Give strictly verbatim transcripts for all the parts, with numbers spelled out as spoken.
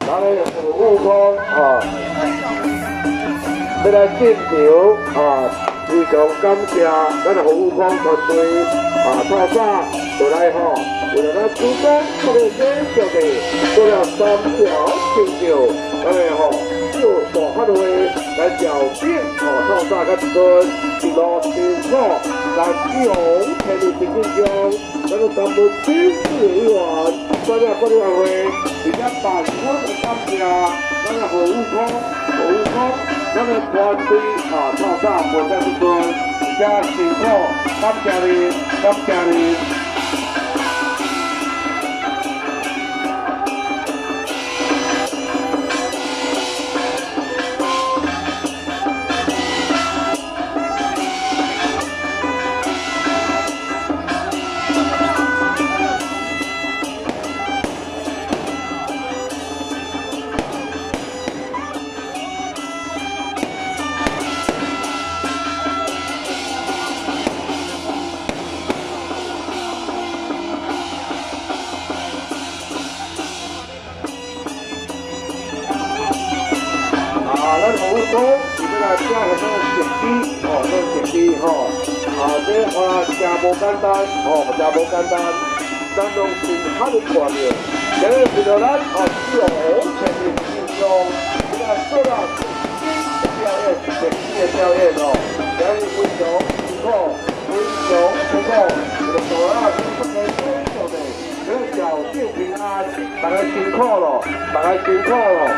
咱的服务工啊，要来进场啊，非常感谢咱的服务工团队啊，透早就来吼，为了咱主攻这个继续的做了三条成就，咱的吼就大发挥来调整哦，透早甲一顿一路辛苦，咱志宏天日平静中，咱的三分之四委员，咱的管理委员会，而且办我的感谢，咱的服务工，服务工，咱的团队啊，透早做了一顿，而且辛苦，感谢你，感谢你。咱服务工，伊要来加个那个设计，哦，那个设计吼，啊，这话真无简单，哦，真无简单，咱拢是较有看着，今日为了咱哦，志宏全面进攻，伊来做了设计的表演，设计的表演哦，今日非常辛苦，非常辛苦，这个做啊，这个工作的，这个小幸平安，大家辛苦咯，大家辛苦咯。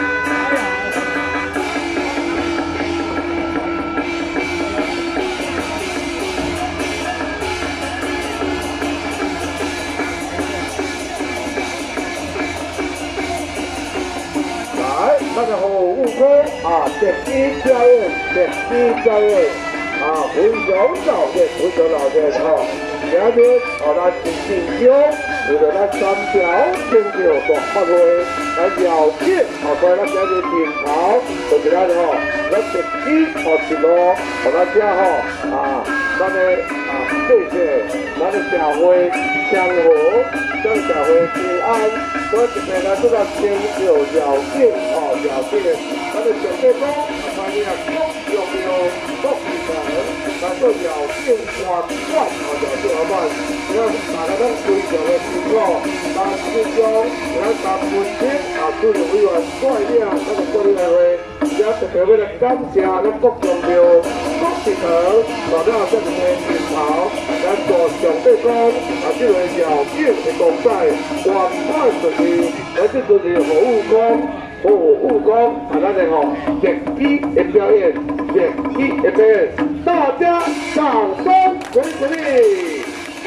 咱的服务工啊，设计表演，设计表演啊，非常老练，非常老练哈。今日哦，咱是进场，为了咱三条成就大发挥，来了解哦，所以咱今日镜头就是咱吼，咱设计哦一路，哦咱遮吼啊，咱的啊谢谢，咱的社会祥和，咱社会平安。所以一边来做到成就了解哦，了解，咱的上帝讲，啊，看你啊，各用了各技能，来做了解关关哦，了解老板，你看大家都非常的辛苦，但是讲咱三分之啊，主任委员带领咱的管理委员会，也特别为了感谢咱各用了各技能，大家这一个镜头，咱做上帝讲，啊，这个了解的公仔，关关顺利，而这就是服务工，服务工啊，咱的吼设计的表演，设计的表演，大家掌声鼓励鼓励。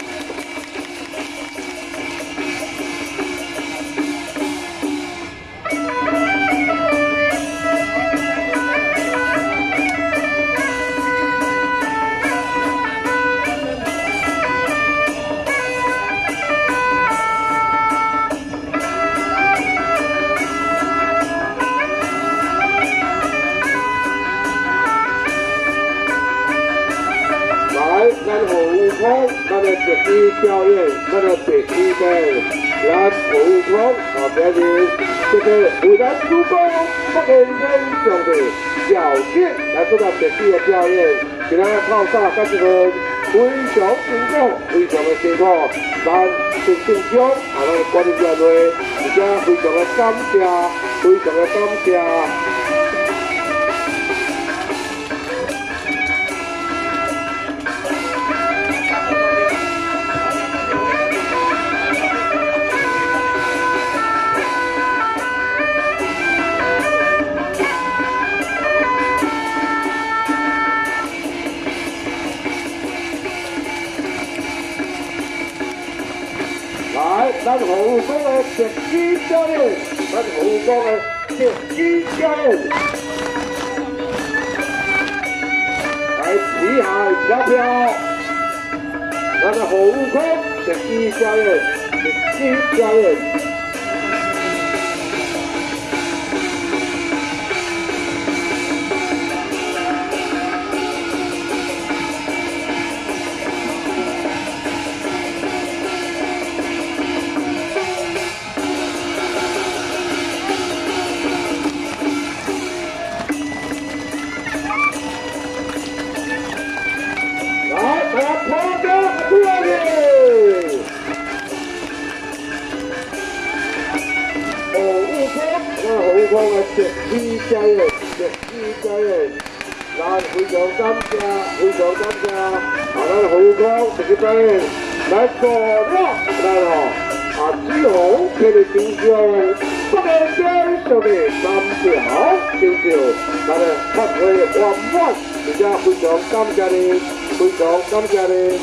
咱服务工，咱的设计表演，咱的设计的，咱服务工啊，表示这个为咱主攻不能认同的条件来做到设计的表演，今仔靠大甲这个非常辛苦，非常的辛苦，咱真正中啊，咱的管理团队，而且非常的感谢，非常的感谢。来，咱服务工的设计表演，咱服务工的设计表演，来皮海飘飘，咱的服务工设计表演，设计表演。 咱服务框的特批家宴，特批家宴，咱非常感谢，非常感谢，啊，咱服务框特批家宴来做了，咱吼啊，只好给你欣赏北个街上的三条成就，咱的发挥圆满，而且非常感谢你，非常感谢你。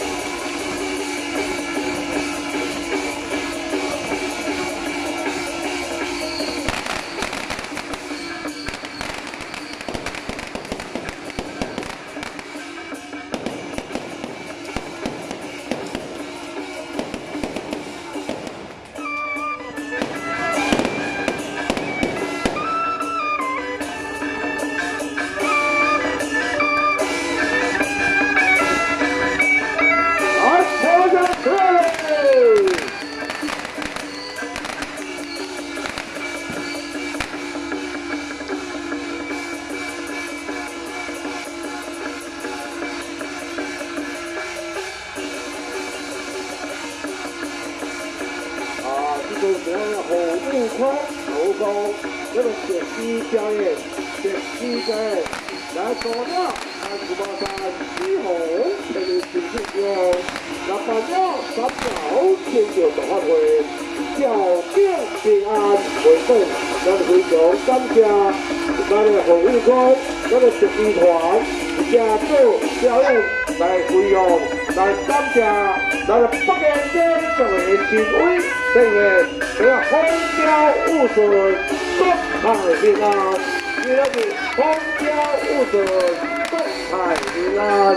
就是咱服务框服务框，那个设计表演，设计表演，来做了，咱主办方只好给你进行用，那办了三条成就大发挥，小景平安为本，咱非常感谢咱的服务框，咱的设计团加做表演来费用，来感谢咱的北京市作为前卫。 这个这个风调雨顺，国泰民安。今日风调雨顺，国泰民安。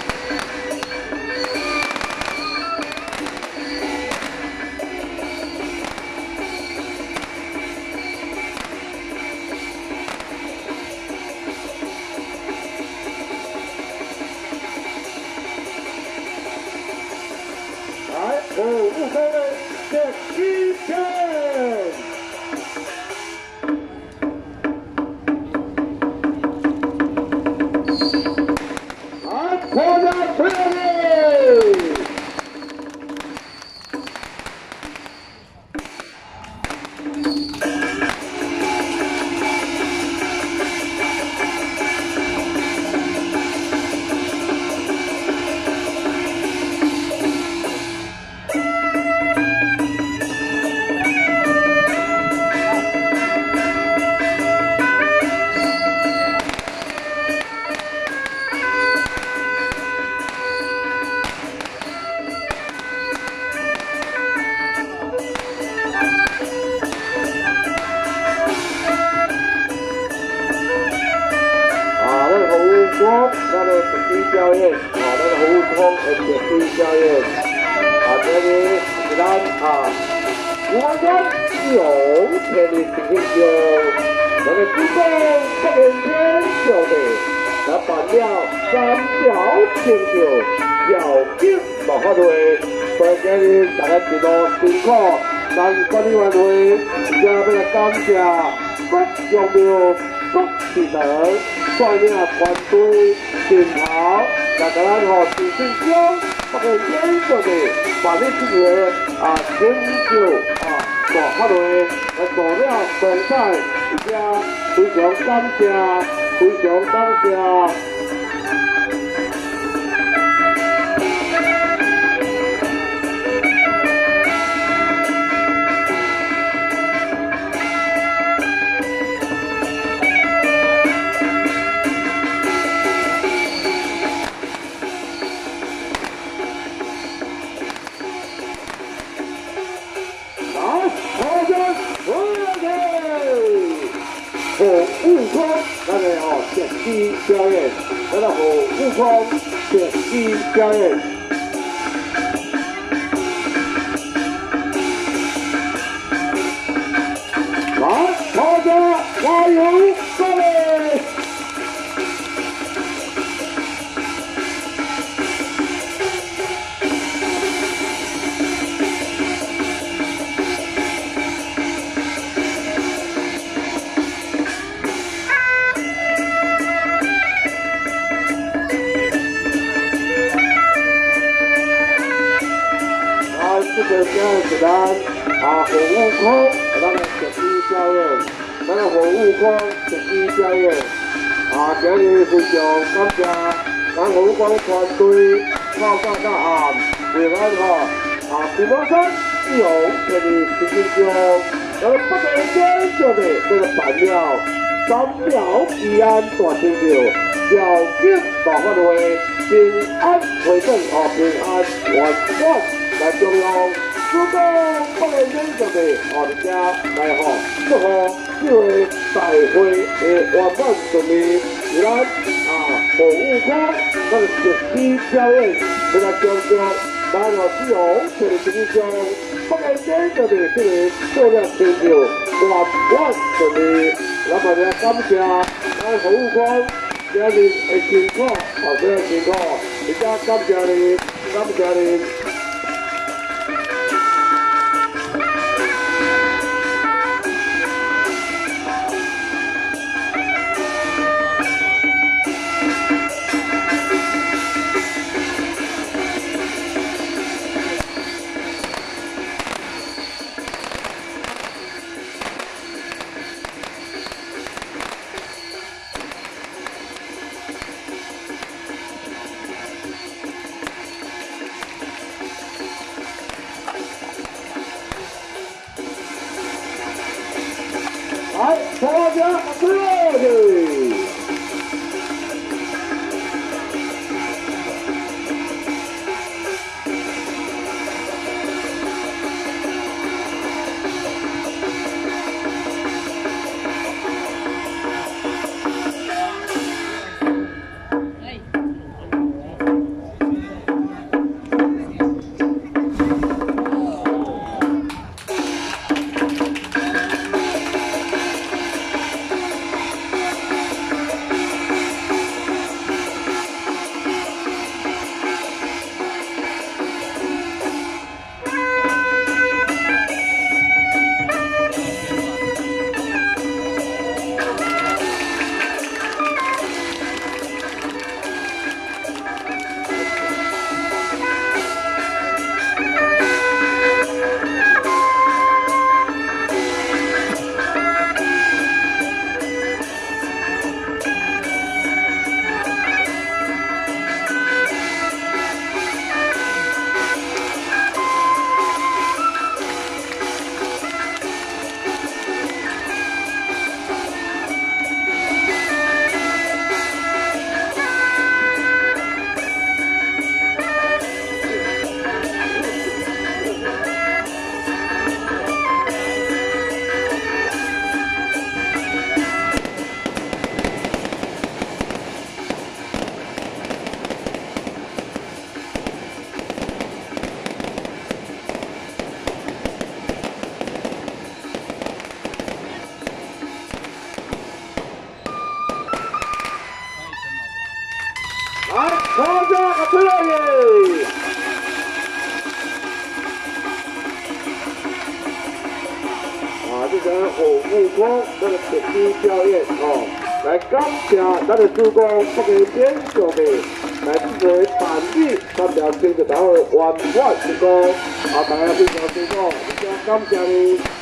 来，服务生。 这一天，啊，国家队嘞！我咱的特技表演，啊，咱的服务框的特技表演，啊，这里是咱啊，五万元只用天力进行用，咱的主播不连天兄弟，咱办了三条成就，要紧无法对，所以今日大家一路辛苦，咱管理员会而且要来感谢各用户。 各市场率领团队领跑，来甲咱吼自信中，北个演出的万里之外啊，成就啊大发挥，来做了精彩，而且非常感谢，非常感谢。 服务框，咱的哦特技表演，咱的服务框特技表演。来，大家加油，各位！这个现在是咱啊服务框，咱们。 十一表演，咱个服务科十一表演。啊，今日非常感谢咱服务科团队到早到暗，为咱吼啊古宝山志宏摕伫新金中，咱个北京街上的那个办了三条吉安大成就，条件大发挥，平安回正哦，平安圆满来中央。 如果北京街上的哦，大家来吼祝福这位大会的圆满顺利，而咱啊服务科咱实施表演，来来将将咱个志宏摕伫新中北京街上的这个做了成就圆满顺利，咱大家感谢咱服务科今日的辛苦，哦，这个辛苦，而且感谢你，感谢你。 来，大家热烈！来，大家热烈！啊，这个服务科那个特技表演哦，来感谢咱的主公北京街上的来这个办理三条线就才会圆满成功。啊，大家非常辛苦，非常感谢你。